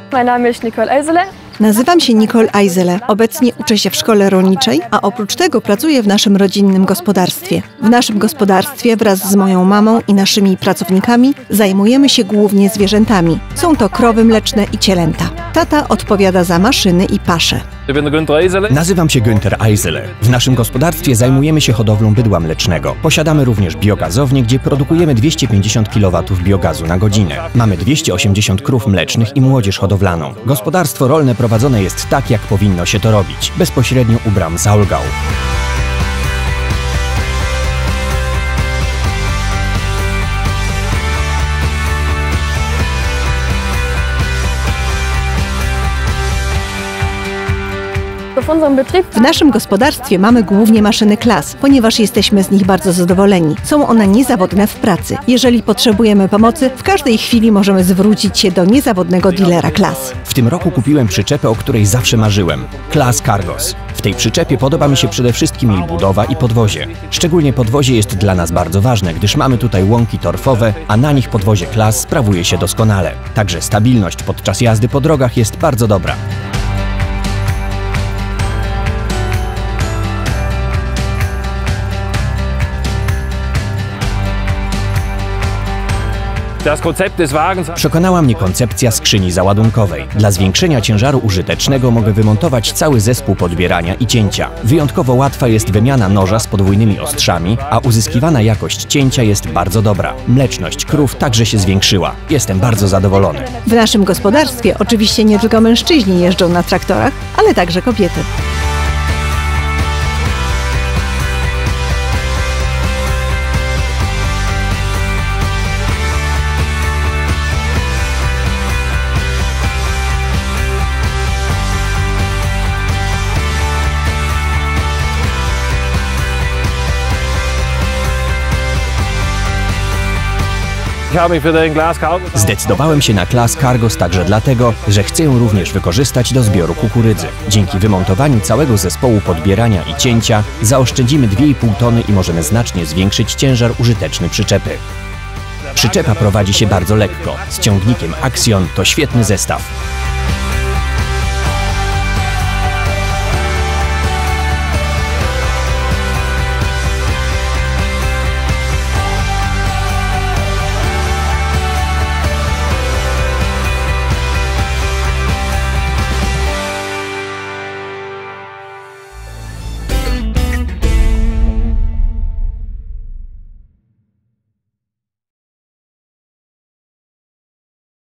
Mein Name ist Nicole Eisele. Nazywam się Nicole Eisele. Obecnie uczę się w szkole rolniczej, a oprócz tego pracuję w naszym rodzinnym gospodarstwie. W naszym gospodarstwie wraz z moją mamą i naszymi pracownikami zajmujemy się głównie zwierzętami. Są to krowy mleczne i cielęta. Tata odpowiada za maszyny i pasze. Nazywam się Günther Eisele. W naszym gospodarstwie zajmujemy się hodowlą bydła mlecznego. Posiadamy również biogazownię, gdzie produkujemy 250 kW biogazu na godzinę. Mamy 280 krów mlecznych i młodzież hodowlaną. Gospodarstwo rolne prowadzone jest tak, jak powinno się to robić. Bezpośrednio u bram Saulgau. W naszym gospodarstwie mamy głównie maszyny Claas, ponieważ jesteśmy z nich bardzo zadowoleni. Są one niezawodne w pracy. Jeżeli potrzebujemy pomocy, w każdej chwili możemy zwrócić się do niezawodnego dealera Claas. W tym roku kupiłem przyczepę, o której zawsze marzyłem. Claas Cargos. W tej przyczepie podoba mi się przede wszystkim jej budowa i podwozie. Szczególnie podwozie jest dla nas bardzo ważne, gdyż mamy tutaj łąki torfowe, a na nich podwozie Claas sprawuje się doskonale. Także stabilność podczas jazdy po drogach jest bardzo dobra. Przekonała mnie koncepcja skrzyni załadunkowej. Dla zwiększenia ciężaru użytecznego mogę wymontować cały zespół podbierania i cięcia. Wyjątkowo łatwa jest wymiana noża z podwójnymi ostrzami, a uzyskiwana jakość cięcia jest bardzo dobra. Mleczność krów także się zwiększyła. Jestem bardzo zadowolony. W naszym gospodarstwie oczywiście nie tylko mężczyźni jeżdżą na traktorach, ale także kobiety. Zdecydowałem się na Claas Cargos także dlatego, że chcę ją również wykorzystać do zbioru kukurydzy. Dzięki wymontowaniu całego zespołu podbierania i cięcia zaoszczędzimy 2,5 tony i możemy znacznie zwiększyć ciężar użyteczny przyczepy. Przyczepa prowadzi się bardzo lekko. Z ciągnikiem Axion to świetny zestaw.